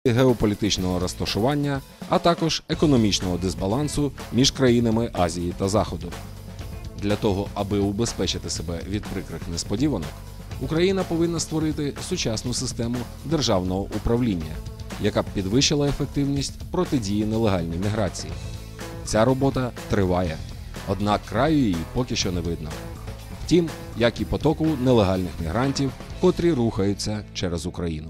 геополітичного розташування, а також економічного дисбалансу між країнами Азії та Заходу. Для того, аби убезпечити себе від прикрих несподіванок, Україна повинна створити сучасну систему державного управління, яка б підвищила ефективність протидії нелегальній міграції. Ця робота триває, однак краю її поки що не видно. Втім, як і потоку нелегальних мігрантів, котрі рухаються через Україну.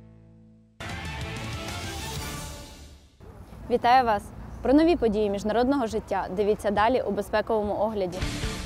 Вітаю вас! Про нові події міжнародного життя дивіться далі у безпековому огляді.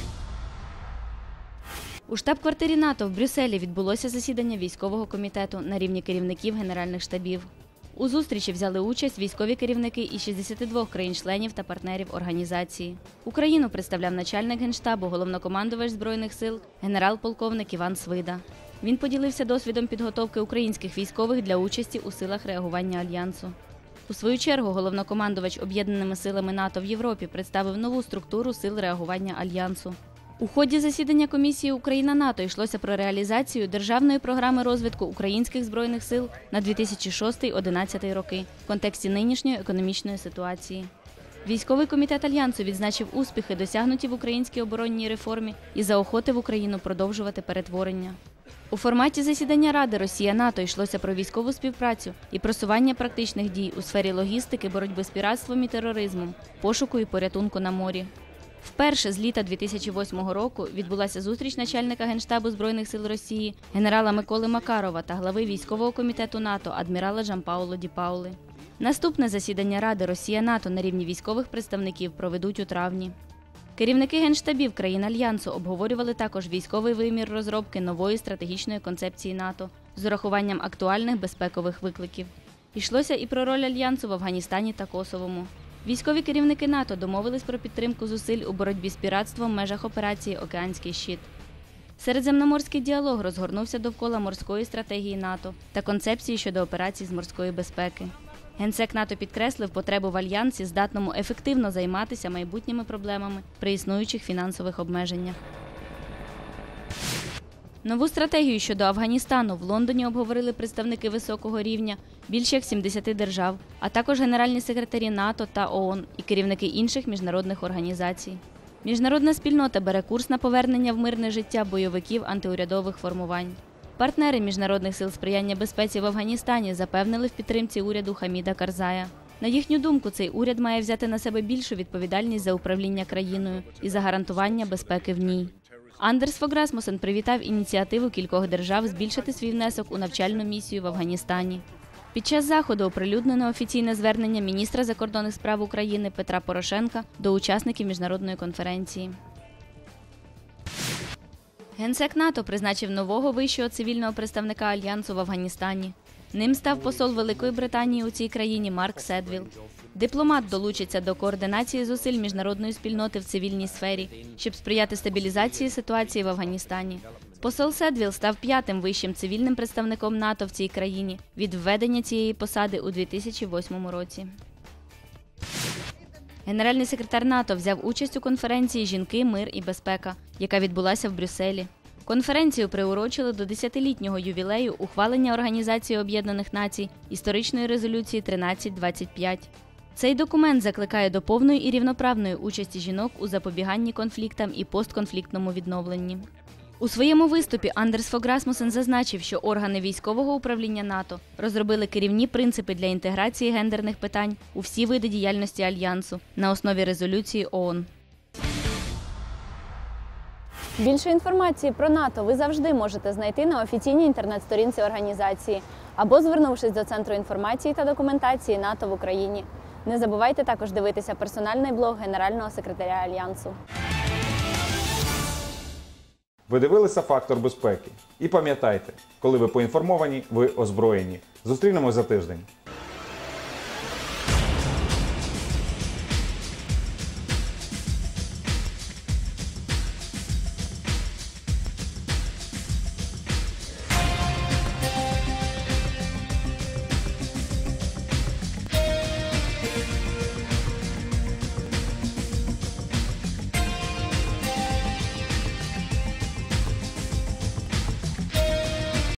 У штаб-квартирі НАТО в Брюсселі відбулося засідання військового комітету на рівні керівників генеральних штабів. У зустрічі взяли участь військові керівники із 62 країн-членів та партнерів організації. Україну представляв начальник Генштабу, головнокомандувач Збройних сил, генерал-полковник Іван Свида. Він поділився досвідом підготовки українських військових для участі у силах реагування Альянсу. У свою чергу головнокомандувач Об'єднаними силами НАТО в Європі представив нову структуру сил реагування Альянсу. У ході засідання комісії Україна-НАТО йшлося про реалізацію державної програми розвитку українських збройних сил на 2006-2011 роки в контексті нинішньої економічної ситуації. Військовий комітет Альянсу відзначив успіхи, досягнуті в українській оборонній реформі, і заохотив Україну продовжувати перетворення. У форматі засідання Ради Росія-НАТО йшлося про військову співпрацю і просування практичних дій у сфері логістики, боротьби з піратством і тероризмом, пошуку і порятунку на морі. Вперше з літа 2008 року відбулася зустріч начальника Генштабу Збройних сил Росії генерала Миколи Макарова та глави військового комітету НАТО адмірала Джанпаоло Ді Паули. Наступне засідання Ради Росія-НАТО на рівні військових представників проведуть у травні. Керівники генштабів країн Альянсу обговорювали також військовий вимір розробки нової стратегічної концепції НАТО з урахуванням актуальних безпекових викликів. Йшлося і про роль Альянсу в Афганістані та Косовому. Військові керівники НАТО домовились про підтримку зусиль у боротьбі з піратством в межах операції «Океанський щит». Середземноморський діалог розгорнувся довкола морської стратегії НАТО та концепції щодо операцій з морської безпеки. Генсек НАТО підкреслив потребу в Альянсі, здатному ефективно займатися майбутніми проблемами при існуючих фінансових обмеженнях. Нову стратегію щодо Афганістану в Лондоні обговорили представники високого рівня більш як 70 держав, а також генеральні секретарі НАТО та ООН і керівники інших міжнародних організацій. Міжнародна спільнота бере курс на повернення в мирне життя бойовиків антиурядових формувань. Партнери міжнародних сил сприяння безпеці в Афганістані запевнили в підтримці уряду Хаміда Карзая. На їхню думку, цей уряд має взяти на себе більшу відповідальність за управління країною і за гарантування безпеки в ній. Андерс Фог Расмуссен привітав ініціативу кількох держав збільшити свій внесок у навчальну місію в Афганістані. Під час заходу оприлюднено офіційне звернення міністра закордонних справ України Петра Порошенка до учасників міжнародної конференції. Генсек НАТО призначив нового вищого цивільного представника Альянсу в Афганістані. Ним став посол Великої Британії у цій країні Марк Седвіл. Дипломат долучиться до координації зусиль міжнародної спільноти в цивільній сфері, щоб сприяти стабілізації ситуації в Афганістані. Посол Седвіл став 5-тим вищим цивільним представником НАТО в цій країні від введення цієї посади у 2008 році. Генеральний секретар НАТО взяв участь у конференції «Жінки, мир і безпека», яка відбулася в Брюсселі. Конференцію приурочили до 10-літнього ювілею ухвалення Організації Об'єднаних Націй історичної резолюції 1325. Цей документ закликає до повної і рівноправної участі жінок у запобіганні конфліктам і постконфліктному відновленні. У своєму виступі Андерс Фог Расмуссен зазначив, що органи військового управління НАТО розробили керівні принципи для інтеграції гендерних питань у всі види діяльності Альянсу на основі резолюції ООН. Більше інформації про НАТО ви завжди можете знайти на офіційній інтернет-сторінці організації або звернувшись до Центру інформації та документації НАТО в Україні. Не забувайте також дивитися персональний блог Генерального секретаря Альянсу. Ви дивилися «Фактор безпеки». І пам'ятайте, коли ви поінформовані, ви озброєні. Зустрінемось за тиждень.